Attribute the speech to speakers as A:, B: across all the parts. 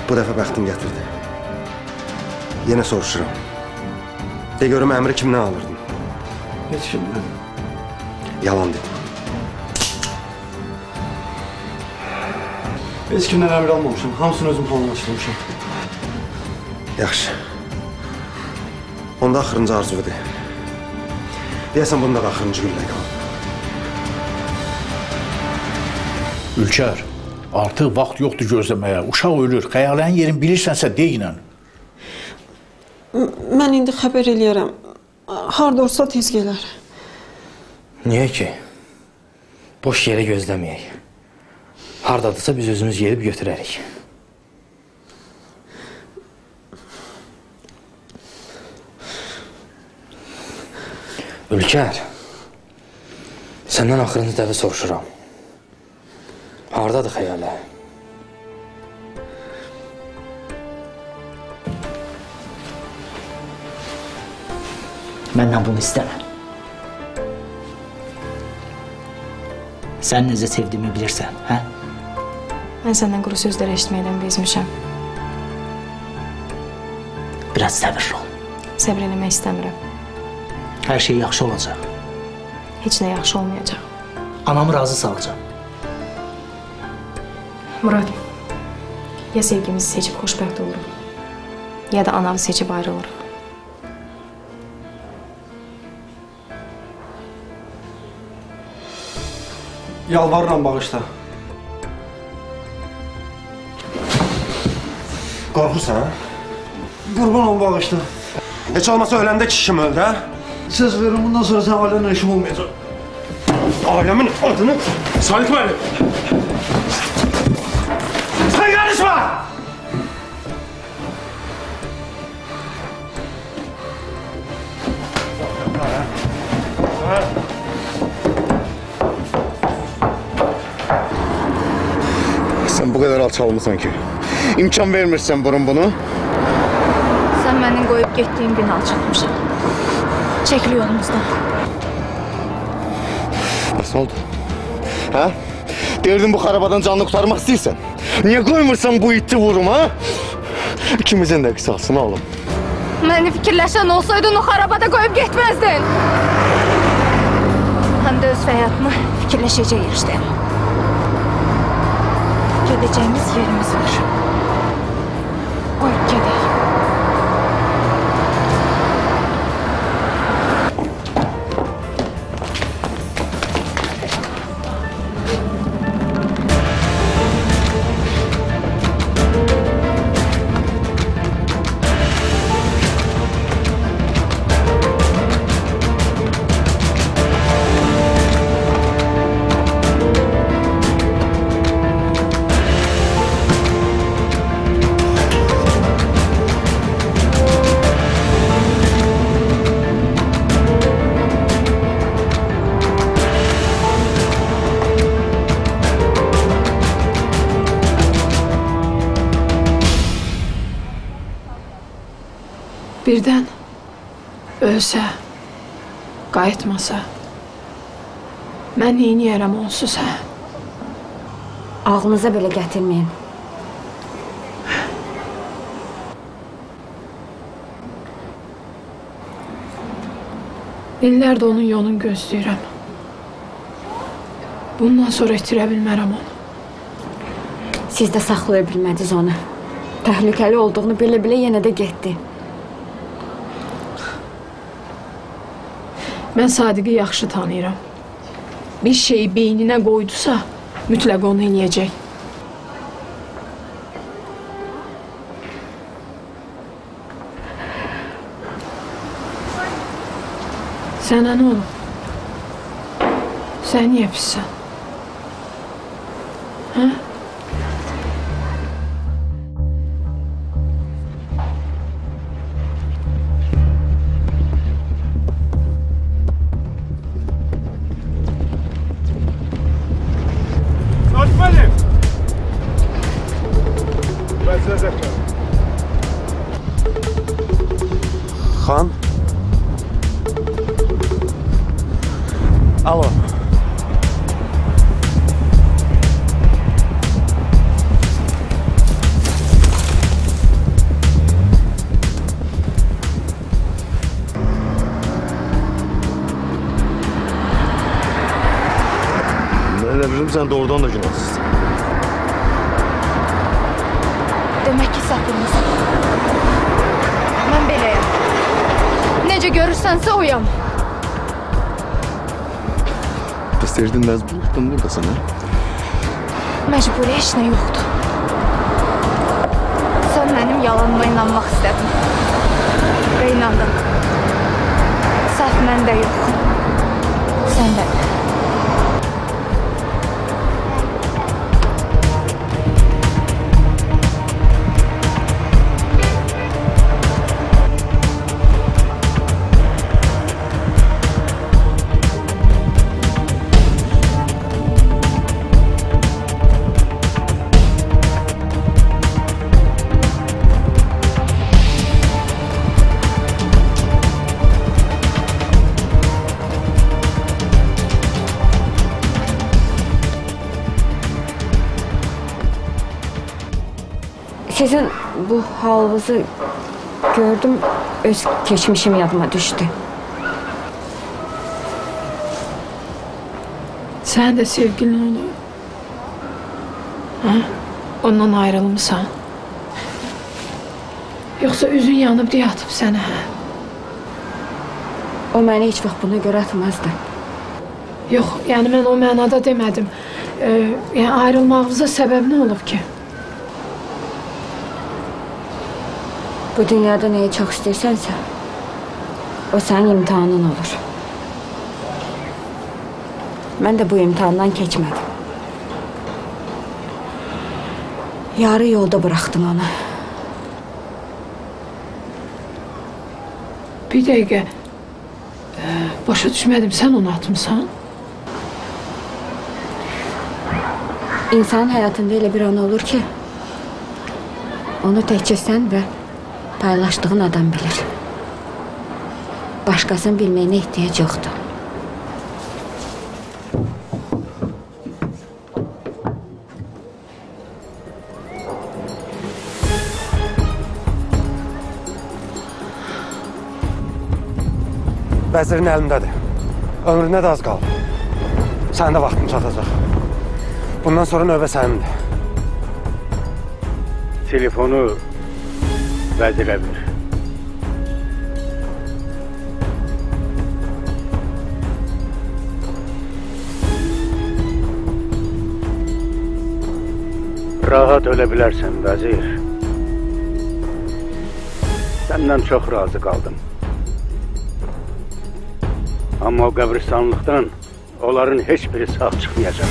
A: Bu dəfə bəxtin gətirdi. Yenə soruşuram. De görüm əmri kimdən alırdın?
B: Heç kimdən.
A: Yalan dedim.
B: Heç kimdən əmr almamışam. Hamısını özüm planlaşdırmışam.
A: Yaxşı. Onda axırıncı arzuvu de. Deyəsən bunda da axırıncı güllə qaldı.
C: Ülkər, artıq vaxt yoxdur gözləməyə. Uşaq ölür. Xəyalənin yerini bilirsənsə deyinən.
D: Mən indi xəbər eləyərəm. Harda olsa tez gələr.
E: Niyə ki? Boş yerə gözləməyək. Hardadırsa biz özümüz gelib götürərik. Ülkər, səndən axırıncı dəfə soruşuram. Hardadır xəyalə?
F: Məndən bunu istəmə. Sən necə sevdiyimi bilirsən, hə?
G: Mən səndən quru sözlər eşitməkdən bezmişəm.
F: Biraz səbirli ol.
G: Səbir eləmək istəmirəm.
F: Hər şey yaxşı olacaq.
G: Heç nə yaxşı olmayacaq.
F: Anamı razı salacaq.
G: Murad, ya sevgimizi seçib xoşbəxt oluruq, ya da anamı seçib ayrılırıq.
B: Yalvarıram bağışla.
A: Qorxursan, ha?
B: Qurban ol bağışla.
A: Heç olmasa öləndə kişim öldü, ha?
B: Söz verin, bundan sonra sən ailenle işim olmayacaq.
A: Ailemin adını...
B: Salih müəllim!
A: Sen karışma!
H: Sen bu kadar alçalmışsın ki. İmkan vermirsən bunu.
I: Sən mənim qoyub getdiyim gün alçalmışam. Çəkil yolumuzdan.
H: Nasıl oldu? Ha? Derdin bu xarabadan canını kurtarmak istəyirsən. Niye koymursan bu iti vurum, ha? İkimizin de kısasını alım.
I: Məni fikirləşən olsaydın o xarabada qoyub getməzdin. Həm də öz həyatımı fikirləşəcək yerişdəyim. Gedəcəyimiz yerimiz var. Qoyub gedək.
D: Birdən ölsə, qayıtmasa, mən neyniyərəm onsuz, hə?
I: Ağlınıza belə gətirməyin.
D: İllərdə onun yolunu gözləyirəm. Bundan sonra itirə bilmərəm onu.
I: Siz də saxlaya bilmədiniz onu. Təhlükəli olduğunu bilə-bilə yenə də getdi.
D: Mən Sadiqi yaxşı tanıyıram. Bir şeyi beyninə qoydusa, mütləq onu eləyəcək. Sənə nə olub? Sən niyə pissən? Hə?
A: Xan? Alo.
H: elə bilirəm sən doğrudan da günahsızsın.
I: Demək ki, satılmısan. Mən beləyəm. Necə görürsənsə oyam.
H: İstəyirdin məcburluqdan buradasan, hə?
I: Məcburi heç nə yoxdur. Sən mənim yalanıma inanmaq istədin. Və inandın. Səhv məndə yox. Sən də.
J: Sizin bu halınızı gördüm, öz geçmişim yadıma düştü.
D: Sen de sevgilin olur. Ha? Ondan ayrılmışsan. Yoksa üzün yanıp diye atıp seni, ha?
J: O mənə heç vaxt buna görə atmazdı.
D: Yok, yani ben o mənada demedim. Yani ayrılmağınıza sebep ne olub ki?
J: Bu dünyada nəyi çox istəyirsənsə, o sənin imtihanın olur. Mən də bu imtihandan keçmədim. Yarı yolda bıraxdım onu.
D: Bir dəqiqə, başa düşmədim, sən onu atmışsan?
J: İnsanın həyatında elə bir an olur ki, onu təkcə sən və paylaşdığın adam bilir. Başqasının bilməyinə ehtiyac yoxdur.
A: Vəzirin əlindədir. Ömrünə də az qaldı. Sənin də vaxtın çatacaq. Bundan sonra növbə sənindir.
C: Telefonu vəzirə ver. Rahat ölə bilərsən, vəzir. Səndən çox razı qaldım. Amma o qəbristanlıqdan onların heç biri sağ çıxmayacaq.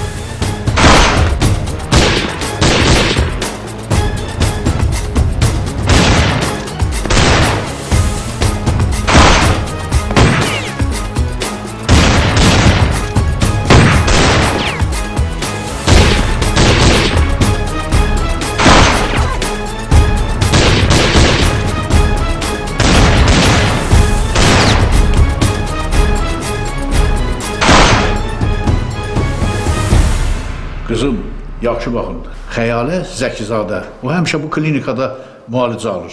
C: Qızım, yaxşı baxın. Xəyalə Zəkizadə. O həmişə bu klinikada müalicə alır.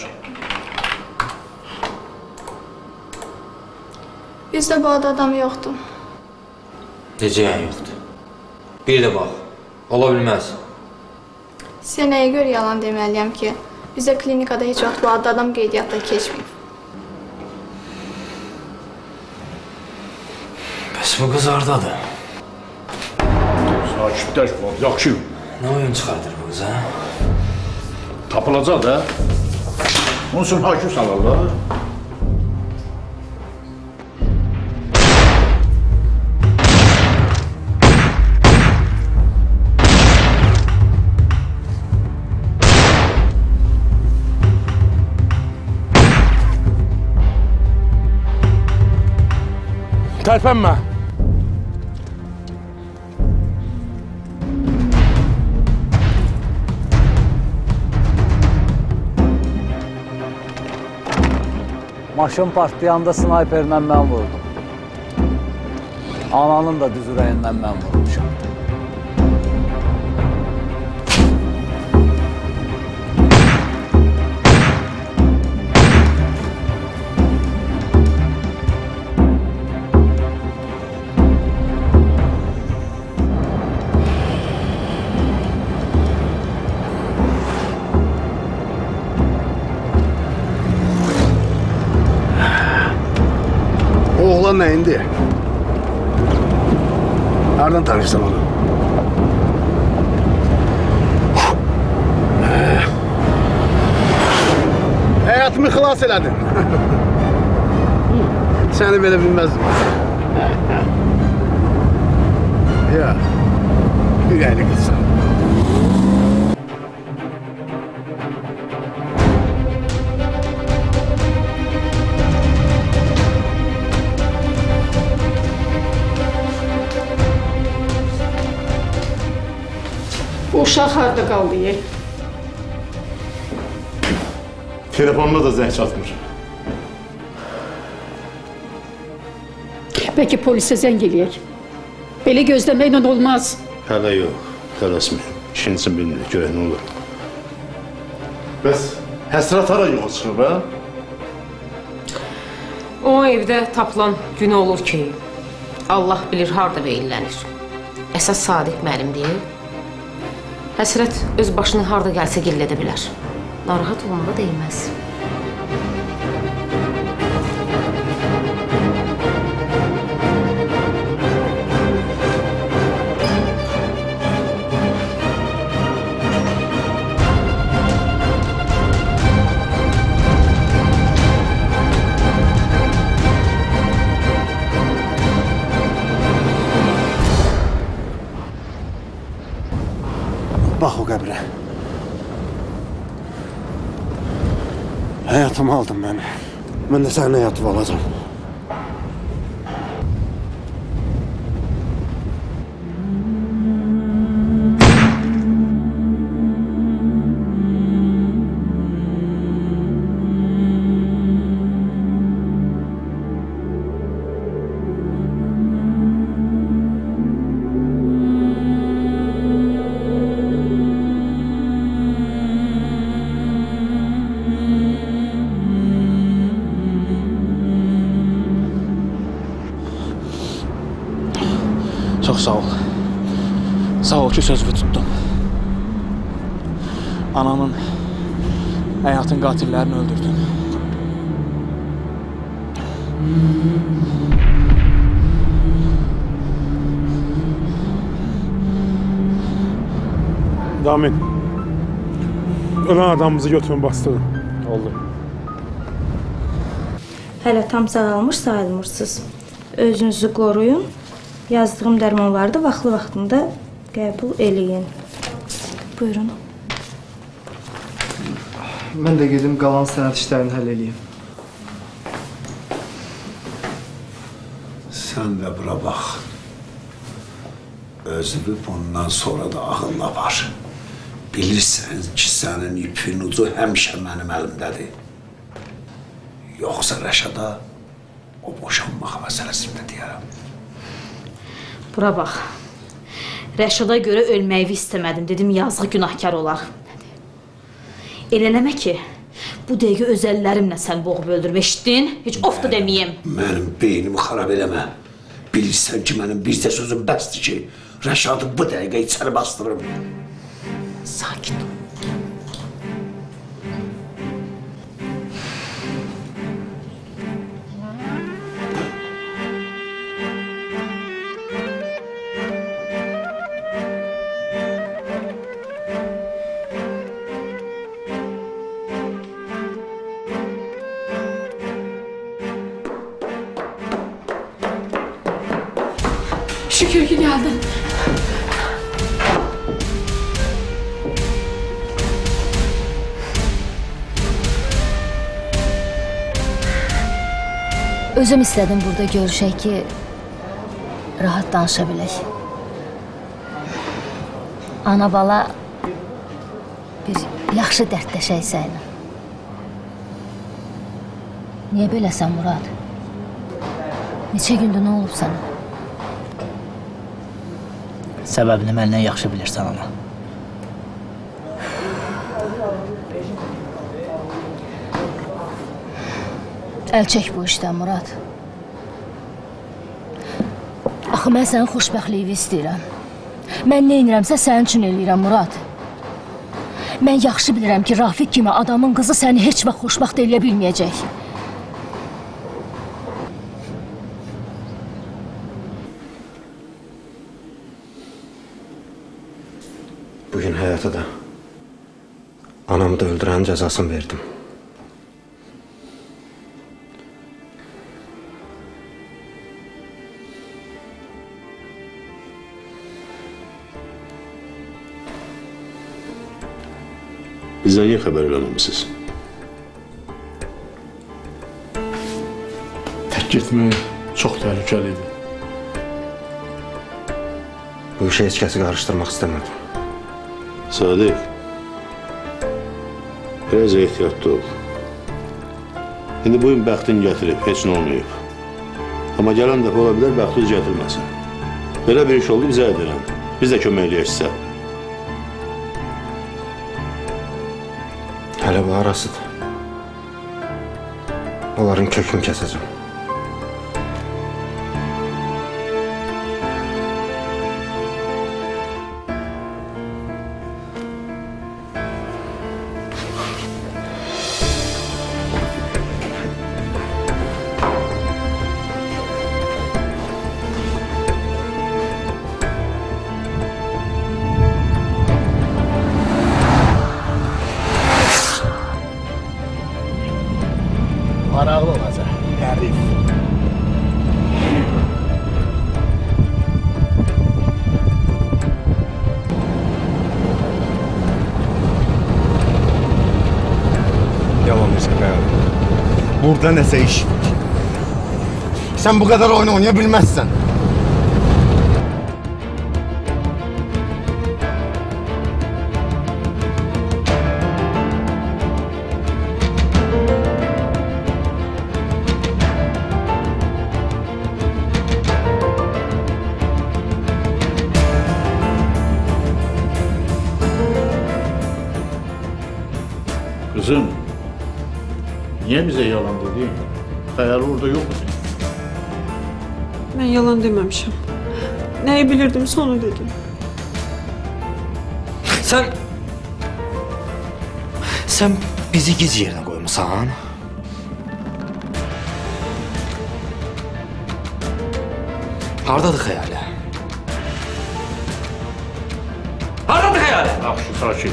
G: Bizdə bu adı adam yoxdur.
E: Necə yəni yoxdur? Bir də bax, ola bilməz.
G: Sizə nəyə görə yalan deməliyəm ki, bizdə klinikada heç vaxt bu adlı adam qeydiyyatda keçməyib.
E: Bəs bu qız hardadır?
C: Sakitləş var, yaxşı.
E: Nə oyun çıxardır bu qız, hə?
C: Tapılacaq da. Onun üçün hakim salarlar.
A: Tərpənmə.
K: Maşın partlayanda snayperlə mən vurdum. Ananın da düz ürəyindən mən vurmuşam.
L: olan nə indi? Hardan tanıyırsan onu? Həyatımı xilas elədin. Səni belə bilməzdim. Ya, ürəkli qızsan.
D: Bu uşaq harda qaldı?
H: Telefonuna da zəng çatmır.
M: Bəlkə polisə zəng eləyək. Belə gözləməklə olmaz.
H: Hələ yox, tələsmir. İşin üçün bilmirik, görək nə olur. Bəs həsrət hara yoxa çıxıb, hə?
N: O evdə tapılan günü olur ki, Allah bilir harda veyillənir. Əsas Sadiq müəllim deyil. Həsrət öz başına harda gəlsə gillə edə bilər. Narahat olmağa deyilməz.
A: Bax o qəbrə. Həyatımı aldın məni. Mən də sənin həyatını alacam.
B: Çox sağ ol. Sağ ol ki, sözümü tutdun. Ananın, həyatın qatillerini öldürdün.
O: Damin, ölən adamımızı götürün bastırın.
B: Oldu.
I: Hələ tam sağalmış sayılmırsınız. Özünüzü qoruyun. Yazdığım dərmanları da vaxtlı-vaxtında qəbul eləyin. Buyurun.
P: Mən də gedim qalan sənət işlərini həll eləyim.
L: Sən də bura bax. Özünü bundan sonra da ağınla var. Bilirsən ki, sənin ipin ucu həmişə mənim əlimdədir. Yoxsa Rəşada o boşanmaq məsələsində deyərəm.
Q: Bura bax, Rəşada görə ölməyi istəmədim, dedim yazıq günahkar olar. Elənəmə ki, bu dəqiqə öz əllərimlə sən boğub öldürmə, eşitdin? Heç of da deməyim.
L: Mənim beynimi xarab eləmə. Bilirsən ki, mənim bircə sözüm bəsdir ki, Rəşadı bu dəqiqə içəri bastırım.
Q: Sakit ol.
D: Şükür ki geldin.
R: Özüm istedim burada görüşək ki, rahat danışa bilək. Ana bala bir yaxşı dərdləşək sənə. Niyə beləsən Murad? Neçə gündür nə olub sənə?
F: Səbəbini məndən yaxşı bilirsən, ana.
R: Əl çək bu işdən, Murad. Axı, mən sənin xoşbəxtliyini istəyirəm. Mən nə edirəmsə sənin üçün eləyirəm, Murad. Mən yaxşı bilirəm ki, Rafiq kimi adamın qızı səni heç vaxt xoşbəxt eləyə bilməyəcək.
A: Bugün həyata da anamı da öldürənin cəzasını verdim.
S: Bizdən niyə xəbər eləməmisiniz?
C: Tək getmək çox təhlükəli idi.
A: Bu işə heç kəsi qarışdırmaq istəmədim.
S: Sadiq, biraz ehtiyatlı ol. İndi bugün bəxtin gətirib, heç nə olmayıb. Amma gələn dəfə ola bilər, bəxti gətirməsin. Belə bir iş oldu, bizə edirəm. Biz də köməkləyək sizə.
A: Hələ bu arasıdır. Onların kökünü kəsəcəm.
C: Maraqlı olacaq, hərif.
H: Yalan desən Qəyyar. Burada nəsə iş var. Sən bu qədər oyun oynaya bilməzsən.
C: Kızım, niye bize yalan dedin? Xəyal orada yok mu?
T: Ben yalan dememişim. Neyi bilirdim sonra dedim.
A: Sen bizi giz yerine koymuşsan. Hardadır xəyali? Hardadır xəyali?
C: Yaxşı, sakin.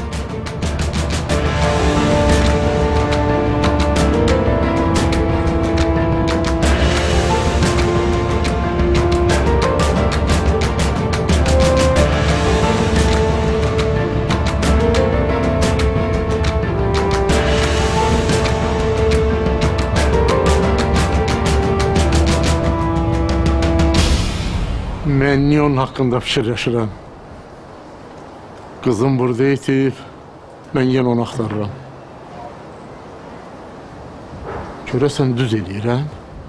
O: Mən niyə onun haqqında fikirləşirəm? Qızım burada itib, mən yenə onu axtarıram. Görəsən düz eləyirəm?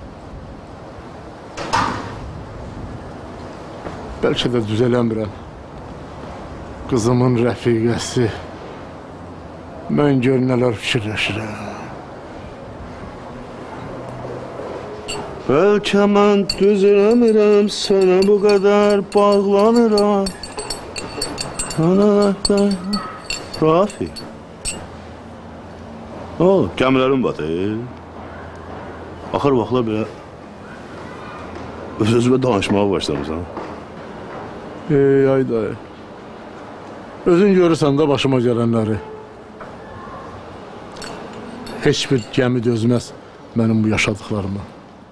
O: Bəlkə də düz eləmirəm. Qızımın rəfiqəsi. Mən gör nələr fikirləşirəm.
S: Bəlkə mən düz eləmirəm, sənə bu qədər bağlanıram. Rafi. Gəmilərim batır. Axır vaxtlar belə öz-özümə danışmağa başlamışam.
O: Ay dayı. Özün görürsən də başıma gələnləri. Heç bir gəmi dözməz mənim bu yaşadıqlarıma.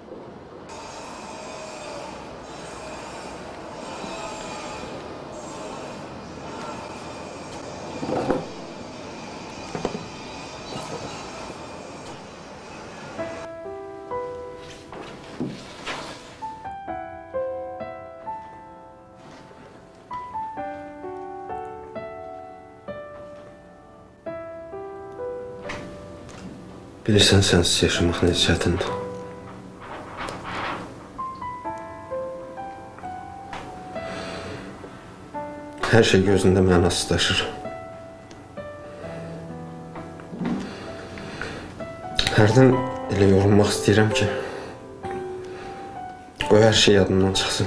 A: Bilirsən, sənsiz yaşamaq necə çətindir. Hər şey gözündə mənasızlaşır. Hərdən elə yorulmaq istəyirəm ki, qoy hər şey yadımdan çıxsın.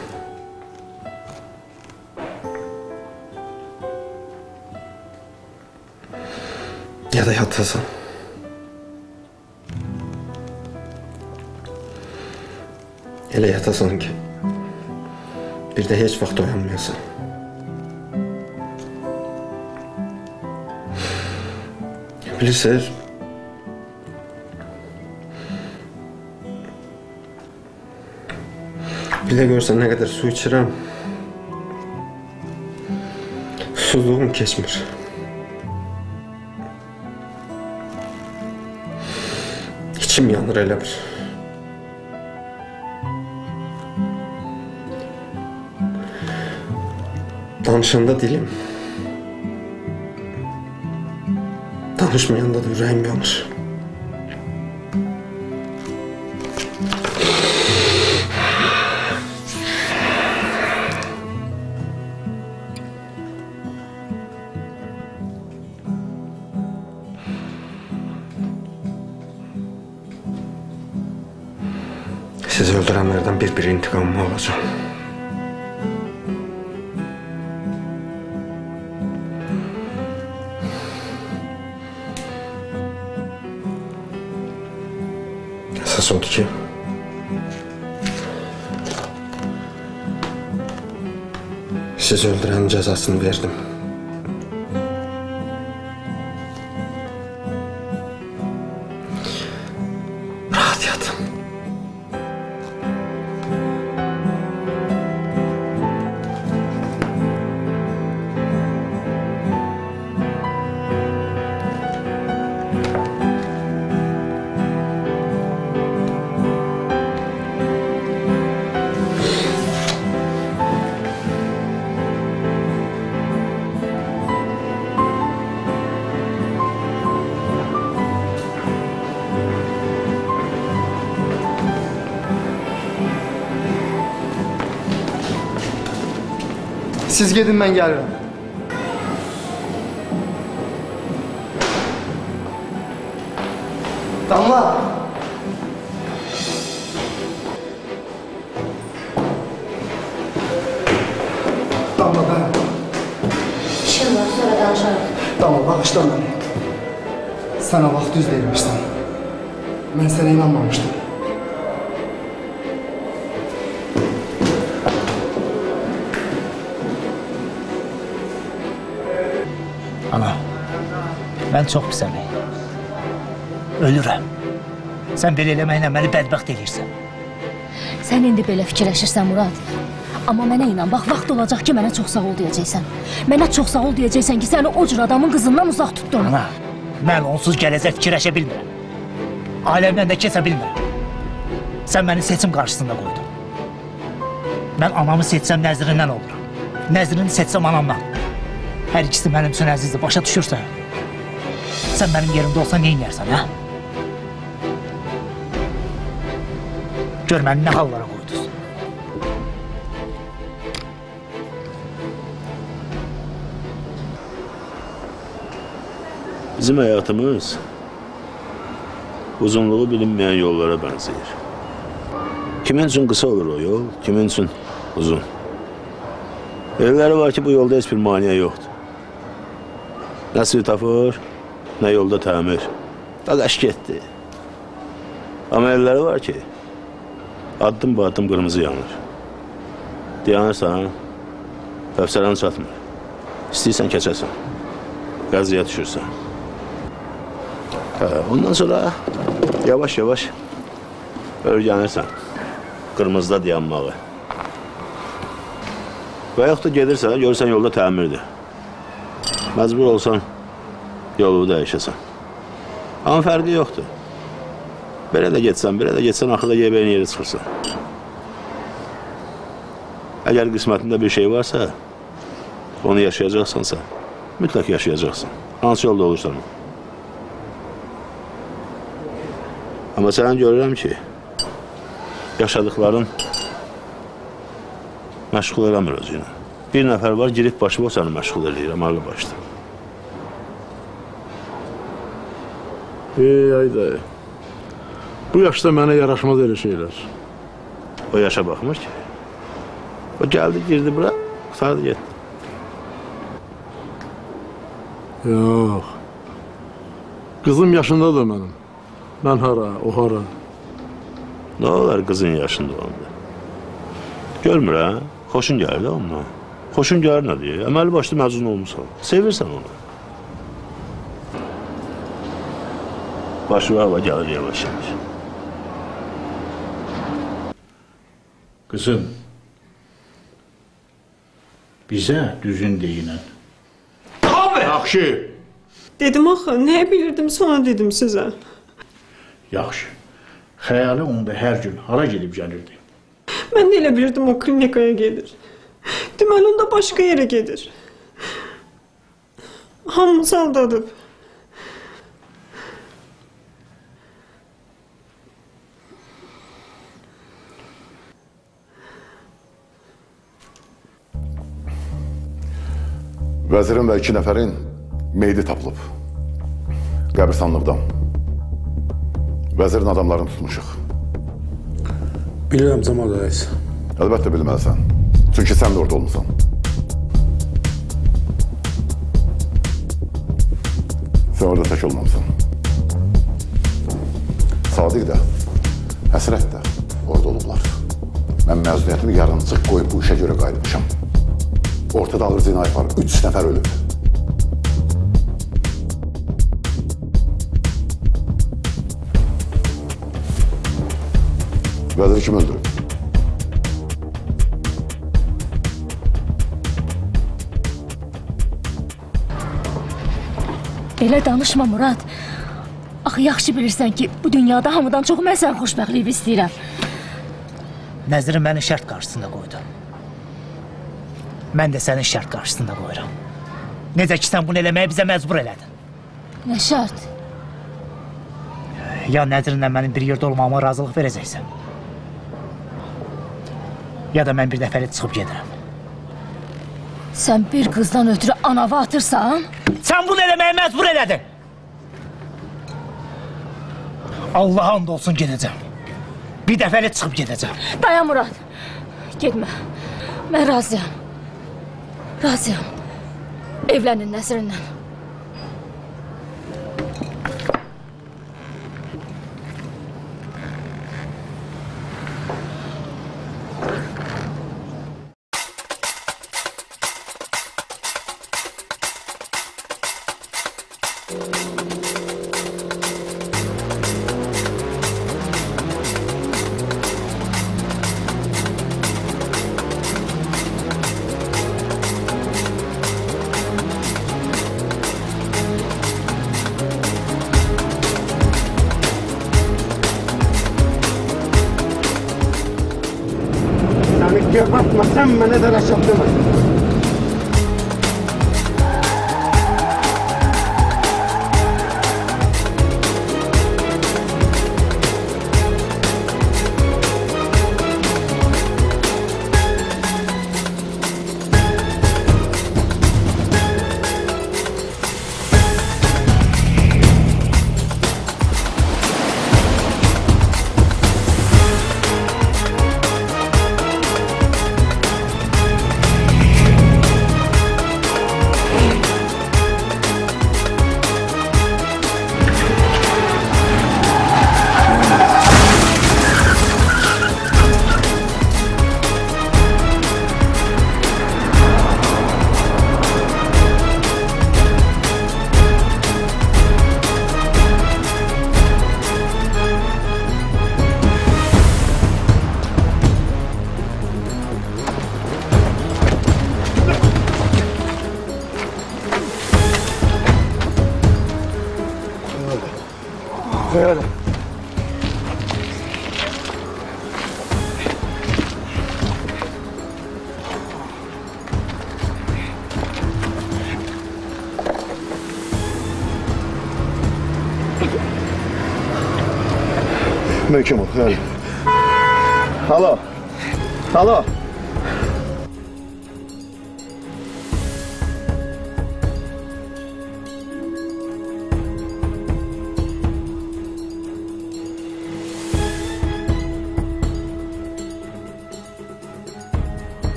A: Ya da yatasan. Elə yatasan ki, bir də heç vaxt oyanmayasan. Bilirsiniz, bir de görsen ne kadar su içirəm, susuzluğum keçmir. İçim yanır elə bir. Danışanda dilim, danışmayanda da ürəyim yanır. Sizi öldürenlerden bir intikamım olacak. Esas odur ki, sizi öldürenin cezasını verdim. Rahat yatın.
P: Siz gedin, mən gəlirəm. Damla! Damla, ben.
R: İşim var, sonra danışarıq.
P: Damla, bağışla məni. Sənə vaxt düz deyilmişsən. Mən sənə inanmamışdım.
F: Ana, mən çox pisəm. Ölürəm. Sən belə eləməklə məni bədbəxt edirsən.
R: Sən indi belə fikirləşirsən, Murad. Amma mənə inan, bax, vaxt olacaq ki, mənə çox sağ ol deyəcəksən. Mənə çox sağ ol deyəcəksən ki, səni o cür adamın qızından uzaq tutdum.
F: Ana, mən onsuz gələcək fikirləşə bilmirəm. Ailəmdən də keçə bilmirəm. Sən məni seçim qarşısında qoydun. Mən anamı seçsəm nəzrindən olurum. Nəzrini seçsəm anamdan. Hər ikisi mənim üçün əzizdir, başa düşürsən. Sən mənim yerimdə olsan nə inərsən, hə? Gör məni nə hallara qoydunuz.
S: Bizim həyatımız uzunluğu bilinməyən yollara bənzəyir. Kimin üçün qısa olur o yol, kimin üçün uzun. Elələri var ki, bu yolda heç bir maniyə yoxdur. Nə svetofor, nə yolda təmir. Dadaş getdi. Amma elələri var ki, addım bu addım qırmızı yanır. Dayanırsan, bəfsələn çatmır. İstəyirsən keçəsən, qəziyə düşürsən. Ondan sonra yavaş-yavaş örgənirsən, qırmızıda dayanmağı. Və yaxud da gedirsən, görürsən yolda təmirdir. Məcbur olsan, yolu dəyişəsən. Amma fərqi yoxdur. Belə də getsən, axırda yebəyin yeri çıxırsan. Əgər qismətində bir şey varsa, onu yaşayacaqsansa, mütləq yaşayacaqsan. Hansı yolda olursan. Amma sənə görürəm ki, yaşadıkların məşğul eləmir özünü. Bir nəfər var, girib başı o səni məşğul edir, əməli başda.
O: Ay dayı, bu yaşda mənə yaraşmaz elə şeylər.
S: O yaşa baxmır ki. O gəldi, girdi bura, qutardı, getdi.
O: Yox. Qızım yaşındadır mənim. Mən hara, o hara.
S: Nə olar qızın yaşında onda? Görmür, hə? Xoşun gəlir də onunla. Xoşun gəlir nə deyir? Əməli başda məzun olmuşsan. Sevirsən onu. başı hava gəlir yavaş-yavaş.
C: Qızım, bizə düzün deyinən.
L: Abi!
C: Yaxşı.
T: Dedim axı, nəyə bilirdim, sonra dedim sizə.
C: Yaxşı. Xəyali onda hər gün hara gedib gəlirdi?
T: Mən də elə bilirdim o klinikaya gedir. Deməli onda başqa yerə gedir. Hamımızı aldadıb.
U: Vəzirin və 2 nəfərin meyidi tapılıb. Qəbirstanlıqdan. Vəzirin adamlarını tutmuşuq.
O: Bilirəm Camal rəis.
U: Əlbəttə bilməlisən. Çünki sən də orada olmusan. Sən orada tək olmamısan. Sadiq də, Həsrət də orada olublar. Mən məzuniyyətimi yarımcıq qoyub bu işə görə qayıtmışam. Ortada ağır cinayət var. 3 nəfər ölüb. Vəziri kim öldürüb?
R: Elə danışma Murad. Axı yaxşı bilirsən ki, bu dünyada hamıdan çox mən sən xoşbəxtliyi istəyirəm.
F: Nəzrin məni şərt qarşısında qoydu. Mən də səni şərt qarşısında qoyuram. Necə ki, sən bunu eləməyə bizə məcbur elədin.
R: Nə şərt?
F: Ya Nəzrinlə mənim bir yerdə olmağıma razılıq verəcəksən. Ya da mən bir dəfəli çıxıb gedirəm.
R: Sən bir qızdan ötürü anavı atırsan?
F: Sən bunu eləməyə məcbur elədin. Allah'a and olsun gedəcəm. Bir dəfəli çıxıb gedəcəm.
R: Dayan Murad. Getmə. Mən razıyam. Razıyam. Evlənin Nəzrinlə.
A: Gebertme, sen beni de yaşattın. Öyle.
H: Möhkəm ol, öyle. Alo. Alo.